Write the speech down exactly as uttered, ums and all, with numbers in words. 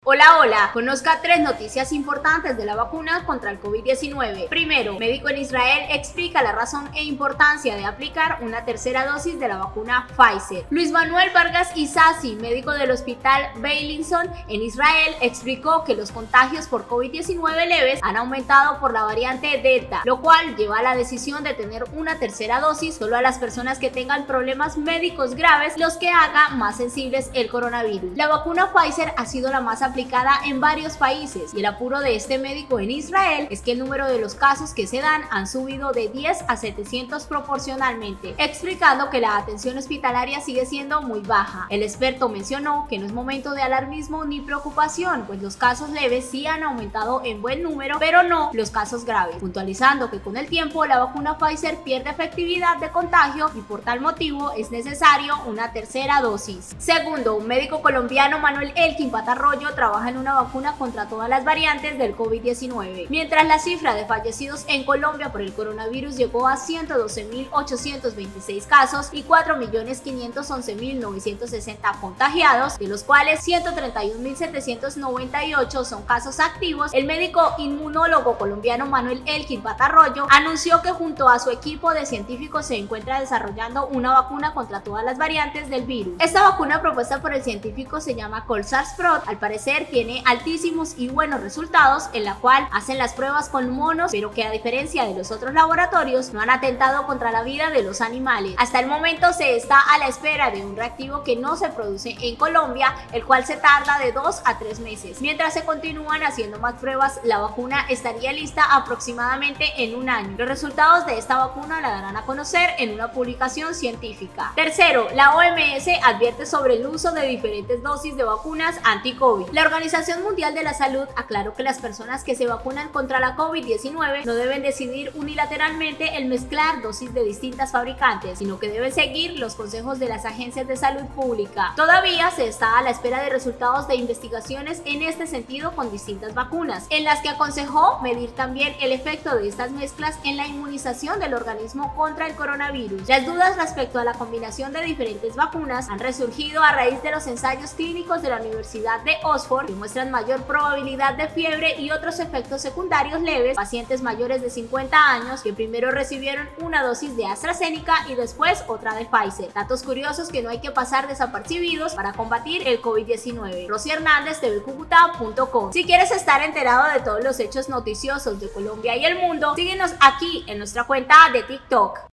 Hola, hola. Conozca tres noticias importantes de la vacuna contra el COVID diecinueve. Primero, médico en Israel explica la razón e importancia de aplicar una tercera dosis de la vacuna Pfizer. Luis Manuel Vargas Isasi, médico del hospital Beilinson en Israel, explicó que los contagios por COVID diecinueve leves han aumentado por la variante Delta, lo cual lleva a la decisión de tener una tercera dosis solo a las personas que tengan problemas médicos graves, los que haga más sensibles el coronavirus. La vacuna Pfizer ha sido la más aplicada en varios países y el apuro de este médico en Israel es que el número de los casos que se dan han subido de diez a setecientos proporcionalmente, explicando que la atención hospitalaria sigue siendo muy baja. El experto mencionó que no es momento de alarmismo ni preocupación, pues los casos leves sí han aumentado en buen número, pero no los casos graves, puntualizando que con el tiempo la vacuna Pfizer pierde efectividad de contagio y por tal motivo es necesario una tercera dosis. Segundo, un médico colombiano, Manuel Elkin Patarroyo, trabaja en una vacuna contra todas las variantes del COVID diecinueve. Mientras la cifra de fallecidos en Colombia por el coronavirus llegó a ciento doce mil ochocientos veintiséis casos y cuatro millones quinientos once mil novecientos sesenta contagiados, de los cuales ciento treinta y un mil setecientos noventa y ocho son casos activos, el médico inmunólogo colombiano Manuel Elkin Patarroyo anunció que junto a su equipo de científicos se encuentra desarrollando una vacuna contra todas las variantes del virus. Esta vacuna propuesta por el científico se llama Colsars-Prot. Al parecer tiene altísimos y buenos resultados, en la cual hacen las pruebas con monos, pero que a diferencia de los otros laboratorios no han atentado contra la vida de los animales. Hasta el momento se está a la espera de un reactivo que no se produce en Colombia, el cual se tarda de dos a tres meses. Mientras se continúan haciendo más pruebas, la vacuna estaría lista aproximadamente en un año. Los resultados de esta vacuna la darán a conocer en una publicación científica. Tercero, la O M S advierte sobre el uso de diferentes dosis de vacunas anti-COVID. La Organización Mundial de la Salud aclaró que las personas que se vacunan contra la COVID diecinueve no deben decidir unilateralmente el mezclar dosis de distintas fabricantes, sino que deben seguir los consejos de las agencias de salud pública. Todavía se está a la espera de resultados de investigaciones en este sentido con distintas vacunas, en las que aconsejó medir también el efecto de estas mezclas en la inmunización del organismo contra el coronavirus. Las dudas respecto a la combinación de diferentes vacunas han resurgido a raíz de los ensayos clínicos de la Universidad de Oxford, que muestran mayor probabilidad de fiebre y otros efectos secundarios leves, pacientes mayores de cincuenta años que primero recibieron una dosis de AstraZeneca y después otra de Pfizer. Datos curiosos que no hay que pasar desapercibidos para combatir el COVID diecinueve. Rosy Hernández, T V Cúcuta punto com. Si quieres estar enterado de todos los hechos noticiosos de Colombia y el mundo, síguenos aquí en nuestra cuenta de TikTok.